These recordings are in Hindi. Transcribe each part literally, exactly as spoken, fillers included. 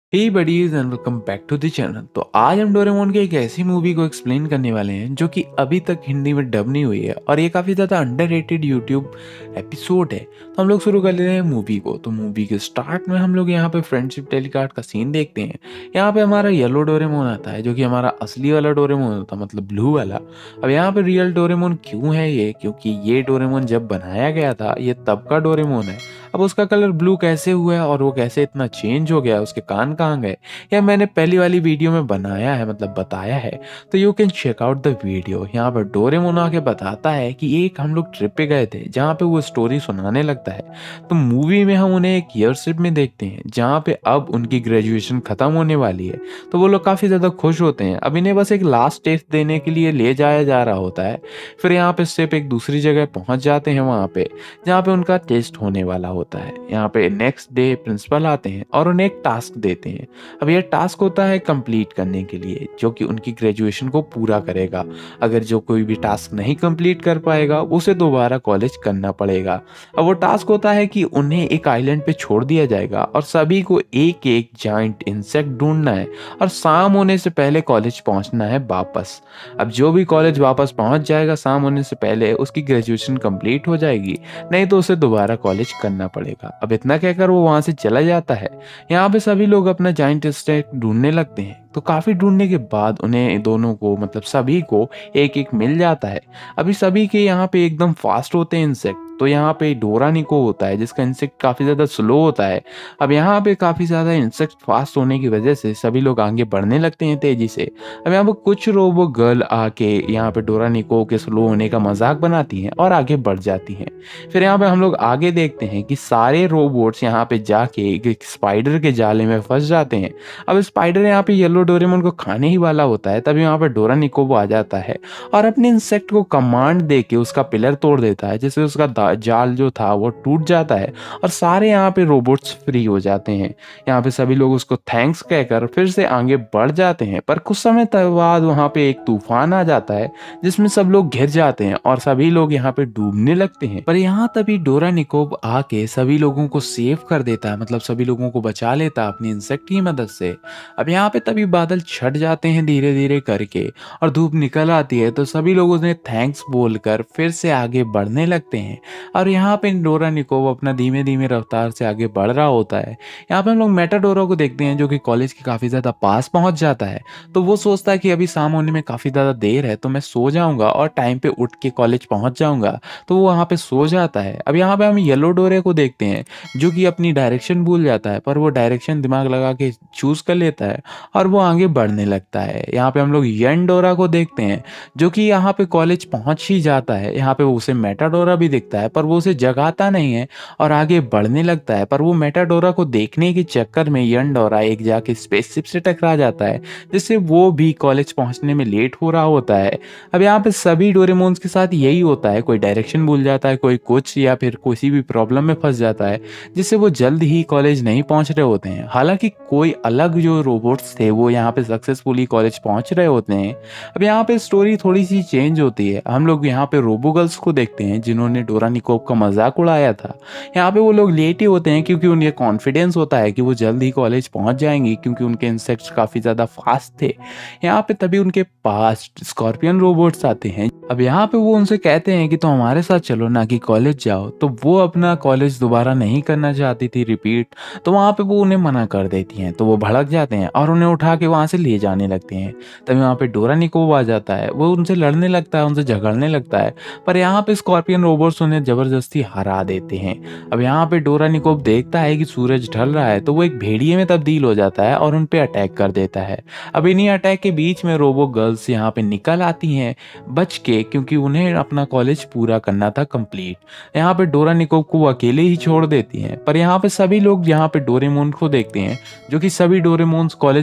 Hey buddies and welcome back to the channel. तो आज हम डोरेमोन की एक ऐसी मूवी को एक्सप्लेन करने वाले हैं जो कि अभी तक हिंदी में डब नहीं हुई है और ये काफ़ी ज़्यादा अंडररेटेड यूट्यूब एपिसोड है। तो हम लोग शुरू कर लेते हैं मूवी को। तो मूवी के स्टार्ट में हम लोग यहाँ पे फ्रेंडशिप टेलीकार्ड का सीन देखते हैं। यहाँ पे हमारा येलो डोरेमोन आता है जो कि हमारा असली वाला डोरेमोन होता है, मतलब ब्लू वाला। अब यहाँ पे रियल डोरेमोन क्यों है ये, क्योंकि ये डोरेमोन जब बनाया गया था ये तब का डोरेमोन है। अब उसका कलर ब्लू कैसे हुआ है और वो कैसे इतना चेंज हो गया, उसके कान कहाँ गए, या मैंने पहली वाली वीडियो में बनाया है, मतलब बताया है। तो you can check out the video. यहाँ पर डोरेमोन आके बताता है कि एक हम लोग ट्रिप पे गए थे जहाँ पे वो स्टोरी सुनाने लगता है। तो मूवी में हम उन्हें एक ईयरशिप में देखते हैं जहाँ पे अब उनकी ग्रेजुएशन खत्म होने वाली है। तो वो लोग काफ़ी ज़्यादा खुश होते हैं। अब इन्हें बस एक लास्ट टेस्ट देने के लिए ले जाया जा रहा होता है। फिर यहाँ पे सिर्फ एक दूसरी जगह पहुँच जाते हैं वहाँ पे जहाँ पे उनका टेस्ट होने वाला होता है। यहाँ पे नेक्स्ट डे प्रिंसिपल आते हैं और उन्हें एक टास्क देते हैं। अब यह टास्क होता है कंप्लीट करने के लिए, जो कि उनकी ग्रेजुएशन को पूरा करेगा। अगर जो कोई भी टास्क नहीं कंप्लीट कर पाएगा उसे दोबारा कॉलेज करना पड़ेगा। अब वो टास्क होता है कि उन्हें एक आइलैंड पे छोड़ दिया जाएगा और सभी को एक एक जाइंट इंसेक्ट ढूंढना है और शाम होने से पहले कॉलेज पहुंचना है वापस। अब जो भी कॉलेज वापस पहुंच जाएगा शाम होने से पहले उसकी ग्रेजुएशन कंप्लीट हो जाएगी, नहीं तो उसे दोबारा कॉलेज करना पड़ेगा। अब इतना कहकर वो वहां से चला जाता है। यहाँ पे सभी लोग अपना जाइंट इंसेक्ट ढूंढने लगते हैं। तो काफी ढूंढने के बाद उन्हें दोनों को, मतलब सभी को एक एक मिल जाता है। अभी सभी के यहाँ पे एकदम फास्ट होते हैं इंसेक्ट। तो यहाँ पे डोरानिको होता है जिसका इंसेक्ट काफी ज्यादा स्लो होता है। अब यहाँ पे काफी ज्यादा इंसेक्ट फास्ट होने की वजह से सभी लोग आगे बढ़ने लगते हैं तेजी से। अब यहाँ पे कुछ रोबो गर्ल आके यहाँ पे डोरानिको के स्लो होने का मजाक बनाती हैं और आगे बढ़ जाती हैं। फिर यहाँ पे हम लोग आगे देखते हैं कि सारे रोबोट्स यहाँ पे जाके एक स्पाइडर के जाले में फंस जाते हैं। अब स्पाइडर यहाँ पे येलो डोरेमोन को खाने ही वाला होता है, तभी यहाँ पे डोरानिको आ जाता है और अपने इंसेक्ट को कमांड दे के उसका पिलर तोड़ देता है, जिससे उसका जाल जो था वो टूट जाता है और सारे यहाँ पे रोबोट्स फ्री हो जाते हैं। यहाँ पे सभी लोग उसको थैंक्स कहकर फिर से आगे बढ़ जाते हैं। पर कुछ समय बाद वहाँ पे एक तूफान आ जाता है जिसमें सब लोग घिर जाते हैं और सभी लोग यहाँ पे डूबने लगते हैं। पर यहाँ तभी डोरानिको आके सभी लोगों को सेव कर देता है, मतलब सभी लोगों को बचा लेता है अपनी इंसेक्ट की मदद से। अब यहाँ पे तभी बादल छट जाते हैं धीरे धीरे करके और धूप निकल आती है। तो सभी लोग उन्हें थैंक्स बोलकर फिर से आगे बढ़ने लगते हैं और यहाँ पे डोरानिको अपना धीमे धीमे रफ्तार से आगे बढ़ रहा होता है। यहाँ पे हम लोग मेटाडोरा को देखते हैं जो कि कॉलेज के काफी ज्यादा पास पहुंच जाता है। तो वो सोचता है कि अभी शाम होने में काफी ज्यादा देर है तो मैं सो जाऊंगा और टाइम पे उठ के कॉलेज पहुंच जाऊंगा। तो वो वहाँ पे सो जाता है। अब यहाँ पे हम येलो डोरे को देखते हैं जो कि अपनी डायरेक्शन भूल जाता है, पर वो डायरेक्शन दिमाग लगा के चूज कर लेता है और वो आगे बढ़ने लगता है। यहाँ पे हम लोग यन डोरा को देखते हैं जो कि यहाँ पे कॉलेज पहुंच ही जाता है। यहाँ पे उसे मेटाडोरा भी दिखता है पर वो उसे जगाता नहीं है और आगे बढ़ने लगता है। पर वो मेटाडोरा को देखने के चक्कर में यन डोरा एक जाके स्पेसशिप से टकरा जाता है, जिससे वो भी कॉलेज पहुंचने में लेट हो रहा होता है। अब यहाँ पे सभी डोरेमोन्स के साथ यही होता है, कोई डायरेक्शन भूल जाता है, कोई कुछ, या फिर किसी भी प्रॉब्लम में फंस जाता है जिससे वो जल्द ही कॉलेज नहीं पहुंच रहे होते हैं। हालांकि कोई अलग जो रोबोट्स थे वो यहाँ पे सक्सेसफुली कॉलेज पहुंच रहे होते हैं। अब यहाँ पे स्टोरी थोड़ी सी चेंज होती है। हम लोग यहाँ पे रोबो गर्ल्स को देखते हैं जिन्होंने डोरानिकोव का मजाक उड़ाया था। यहाँ पे वो लोग लेट ही होते हैं क्योंकि उन्हें कॉन्फिडेंस होता है कि वो जल्द ही कॉलेज पहुंच जाएंगी क्योंकि उनके इंसेक्ट्स काफी ज्यादा फास्ट थे। यहाँ पे तभी उनके पास स्कॉर्पियन रोबोट्स आते हैं। अब यहाँ पे वो उनसे कहते हैं कि तो हमारे साथ चलो ना कि कॉलेज जाओ। तो वो अपना कॉलेज दोबारा नहीं करना चाहती थी रिपीट, तो वहाँ पे वो उन्हें मना कर देती हैं। तो वो भड़क जाते हैं और उन्हें उठा के वहाँ से ले जाने लगते हैं। तभी वहाँ पे डोरानिको आ जाता है, वो उनसे लड़ने लगता है, उनसे झगड़ने लगता है। पर यहाँ पे स्कॉर्पियन रोबोट्स उन्हें जबरदस्ती हरा देते हैं। अब यहाँ पे डोरानिको देखता है कि सूरज ढल रहा है तो वो एक भेड़िए में तब्दील हो जाता है और उन पे अटैक कर देता है। अब इन्हीं अटैक के बीच में रोबो गर्ल्स यहाँ पे निकल आती हैं बच के, क्योंकि उन्हें अपना कॉलेज पूरा करना था कंप्लीट। यहाँ पे डोरानिको को अकेले ही छोड़ देती हैं। पर यहाँ पे सभी लोग यहाँ पे डोरेमोन को देखते हैं जो कि सभी डोरेमोन्स कॉलेज पहुंच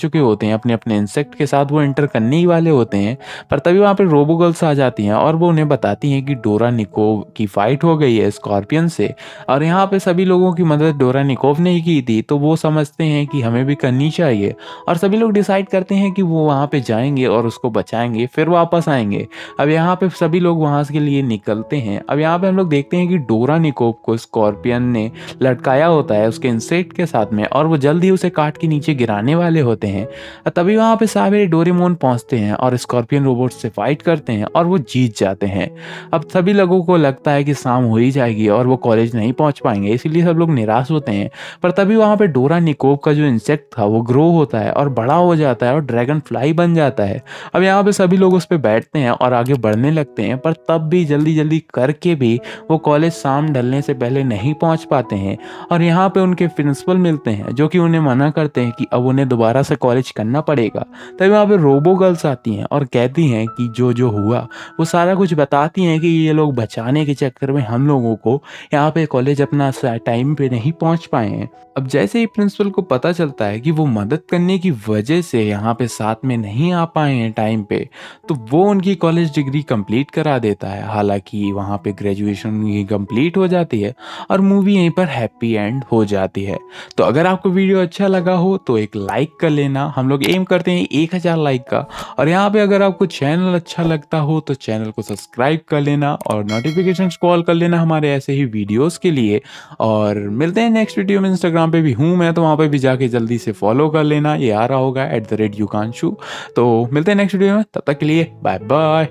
चुके होते हैं अपने अपने इंसेक्ट के साथ, वो एंटर करने ही वाले होते हैं। पर तभी वहाँ पे रोबो गर्ल्स आ जाती हैं और वो उन्हें बताती हैं कि डोरा निकोव की फाइट हो गई है स्कॉर्पियन से, और यहाँ पे सभी लोगों की मदद डोरा निकोव ने ही की थी, तो वो समझते हैं कि हमें भी करनी चाहिए। और सभी लोग डिसाइड करते हैं कि वो वहाँ पे जाएंगे और उसको बचाएंगे, फिर वापस आएंगे। अब यहाँ पे सभी लोग वहाँ के लिए निकलते हैं। अब यहाँ पे हम लोग देखते हैं कि डोरा निकोव को स्कॉर्पियन ने लटकाया होता है उसके इंसेक्ट के साथ में, और वो जल्द ही उसे काट के नीचे गिराने वाले होते हैं। तभी वहाँ पे सारे डोरेमोन पहुँचते हैं और स्कॉर्पियन रोबोट से फाइट करते हैं और वो जीत जाते हैं। अब सभी लोगों को लगता है कि शाम हो ही जाएगी और वो कॉलेज नहीं पहुँच पाएंगे, इसीलिए सब लोग निराश होते हैं। पर तभी वहाँ पे डोरा निकोव का जो इंसेक्ट था वो ग्रो होता है और बड़ा हो जाता है और ड्रैगन फ्लाई बन जाता है। अब यहाँ पे सभी लोग उस पर बैठते हैं और आगे बढ़ने लगते हैं, पर तब भी जल्दी जल्दी करके भी वो कॉलेज शाम ढलने से पहले नहीं पहुँच पाते हैं। और यहाँ पे उनके प्रिंसिपल मिलते हैं जो कि उन्हें मना करते हैं कि अब उन्हें दोबारा से कॉलेज करना पड़ेगा। तभी वहाँ पे रोबो गर्ल्स आती हैं और कहती हैं कि जो जो हुआ वो सारा कुछ बताती हैं कि ये लोग बचाने के चक्कर में हम लोगों को यहाँ पे कॉलेज अपना टाइम पे नहीं पहुँच पाए हैं। अब जैसे ही प्रिंसिपल को पता चलता है कि वो मदद करने की वजह से यहाँ पे साथ में नहीं आ पाए हैं टाइम पे, तो वो उनकी कॉलेज डिग्री कंप्लीट करा देता है। हालांकि वहाँ पे ग्रेजुएशन उनकी कंप्लीट हो जाती है और मूवी यहीं पर हैप्पी एंड हो जाती है। तो अगर आपको वीडियो अच्छा लगा हो तो एक लाइक कर लेना, हम लोग एम करते हैं एक हज़ार लाइक का। और यहाँ पे अगर आपको चैनल अच्छा लगता हो तो चैनल को सब्सक्राइब कर लेना और नोटिफिकेशन कॉल कर लेना हमारे ऐसे ही वीडियोस के लिए। और मिलते हैं नेक्स्ट वीडियो में। इंस्टाग्राम पे भी हूँ मैं, तो वहाँ पे भी जाके जल्दी से फॉलो कर लेना, ये आ रहा होगा एट द रेट युगांशु। तो मिलते हैं नेक्स्ट वीडियो में, तब तक के लिए बाय बाय।